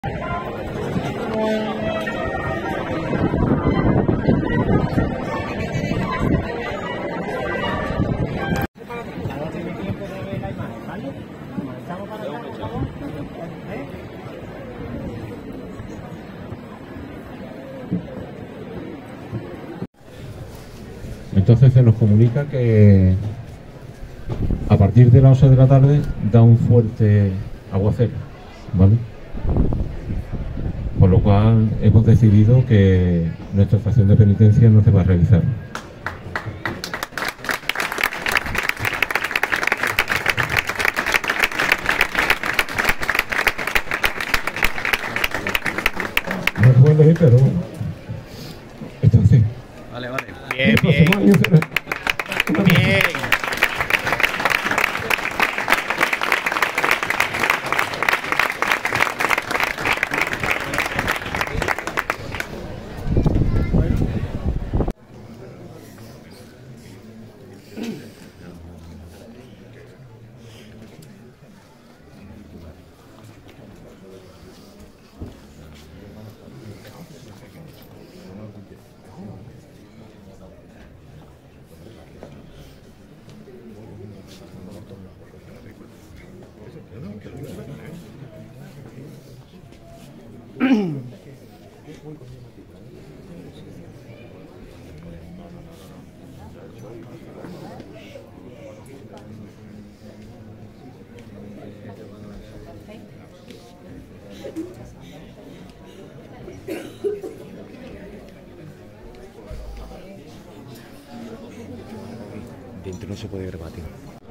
Entonces se nos comunica que a partir de las 11 de la tarde da un fuerte aguacero, ¿vale? Por lo cual hemos decidido que nuestra estación de penitencia no se va a realizar. No se puede elegir, pero bueno. Entonces, vale. Bien. Bien. Dentro no se puede grabar, tío.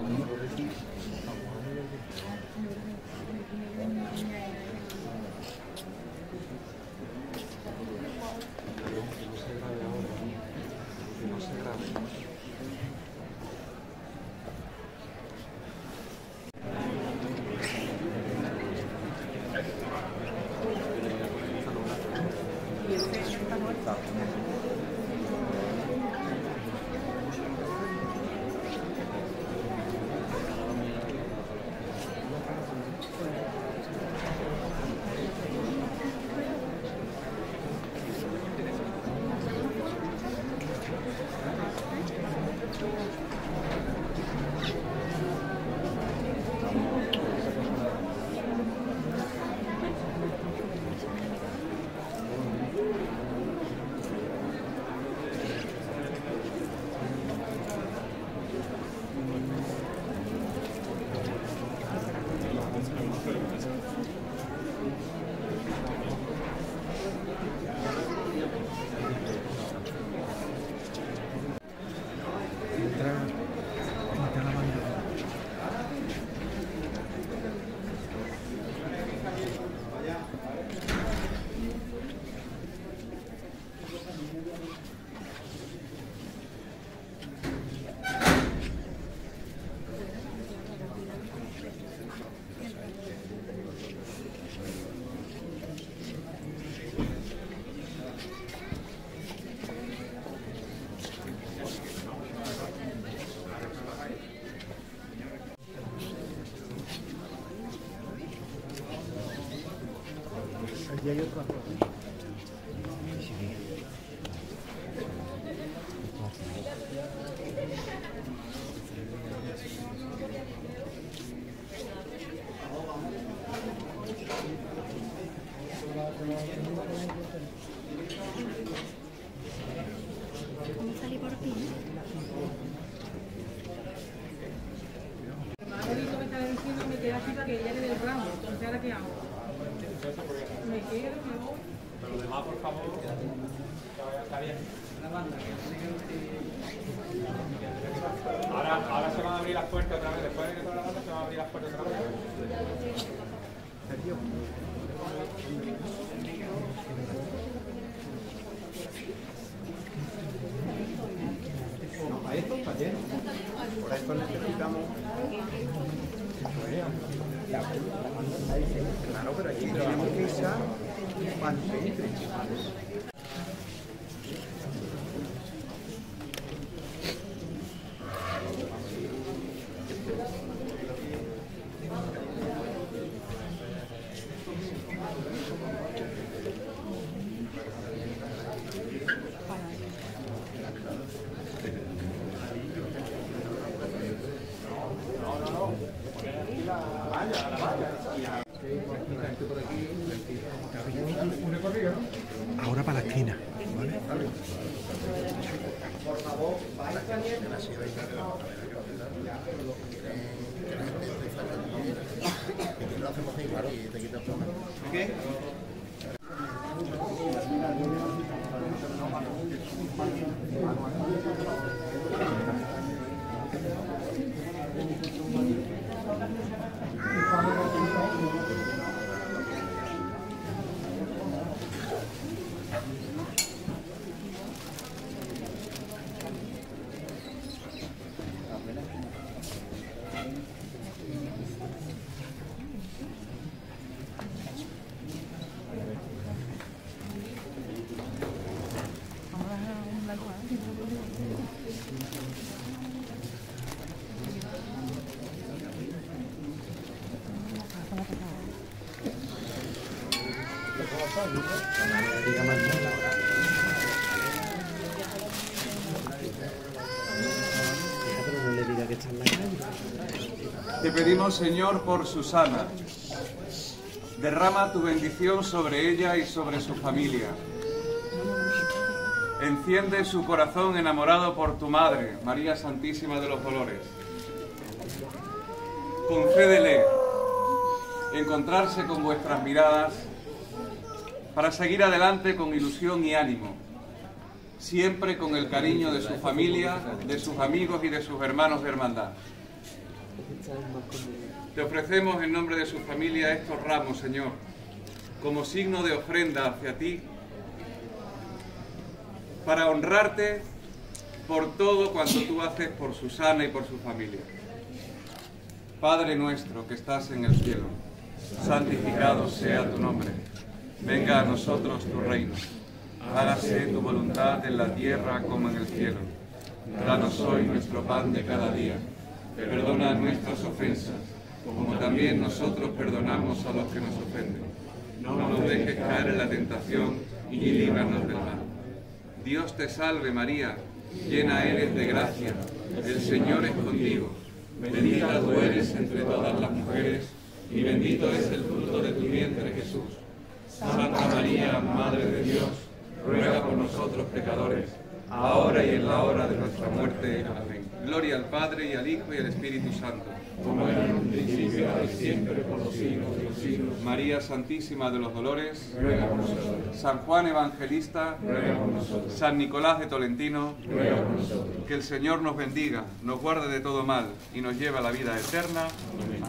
Allí hay otra cosa. ¿Cómo salí por aquí? Me estaba diciendo que me quedé aquí para que ella le dé el ramo. Entonces, ¿ahora qué hago? Me quedo, me voy. Pero lo demás, por favor, está bien. Ahora se van a abrir las puertas otra vez. Después de que toda la banda se van a abrir las puertas otra vez. No, a esto está lleno. Por eso necesitamos. Claro, pero aquí tenemos que usar cuando se entre. Ahora para la esquina. ¿Qué? Te pedimos, Señor, por Susana. Derrama tu bendición sobre ella y sobre su familia. Enciende su corazón enamorado por tu Madre, María Santísima de los Dolores. Concédele encontrarse con vuestras miradas para seguir adelante con ilusión y ánimo, siempre con el cariño de su familia, de sus amigos y de sus hermanos de hermandad. Te ofrecemos en nombre de su familia estos ramos, Señor, como signo de ofrenda hacia ti, para honrarte por todo cuanto tú haces por Susana y por su familia. Padre nuestro que estás en el cielo, santificado sea tu nombre. Venga a nosotros tu reino. Hágase tu voluntad en la tierra como en el cielo. Danos hoy nuestro pan de cada día. Perdona nuestras ofensas, como también nosotros perdonamos a los que nos ofenden. No nos dejes caer en la tentación y líbranos del mal. Dios te salve María, llena eres de gracia, el Señor es contigo. Bendita tú eres entre todas las mujeres, y bendito es el fruto de tu vientre, Jesús. Santa María, Madre de Dios, ruega por nosotros pecadores, ahora y en la hora de nuestra muerte. Amén. Gloria al Padre, y al Hijo, y al Espíritu Santo, como era en un principio, ahora y siempre, por los siglos de los siglos. María Santísima de los Dolores, ruega por nosotros. San Juan Evangelista, ruega por nosotros. San Nicolás de Tolentino, ruega por nosotros. Que el Señor nos bendiga, nos guarde de todo mal y nos lleve a la vida eterna. Amén.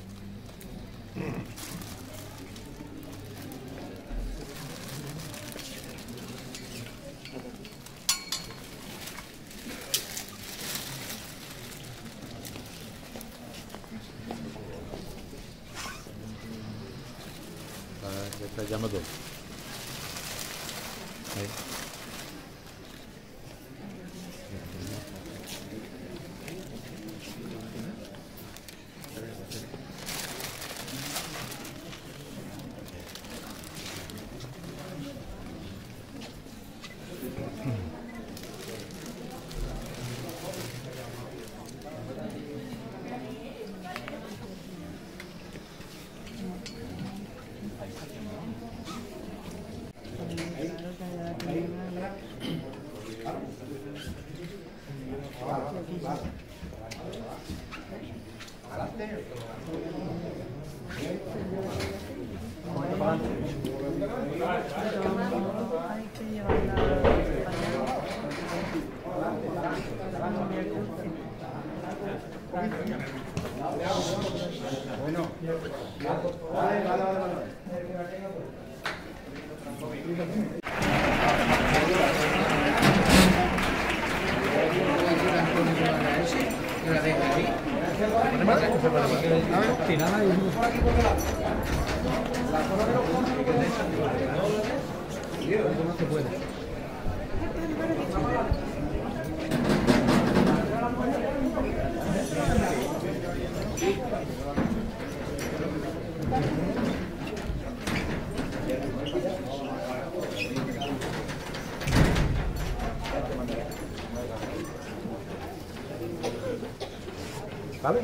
Llama dos. ¿Vale?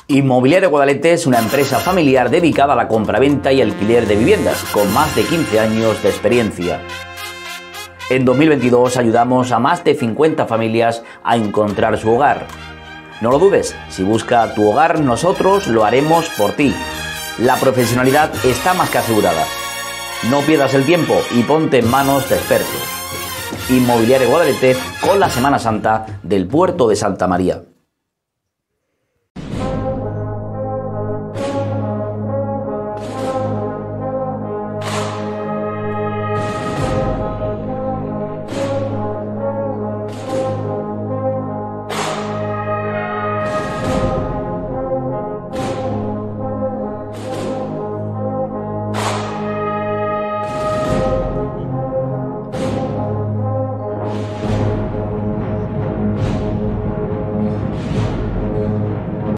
Inmobiliaria Guadalete es una empresa familiar dedicada a la compraventa y alquiler de viviendas, con más de 15 años de experiencia. En 2022 ayudamos a más de 50 familias a encontrar su hogar. No lo dudes, si busca tu hogar, nosotros lo haremos por ti. La profesionalidad está más que asegurada. No pierdas el tiempo y ponte en manos de expertos. Inmobiliaria Guadalete con la Semana Santa del Puerto de Santa María.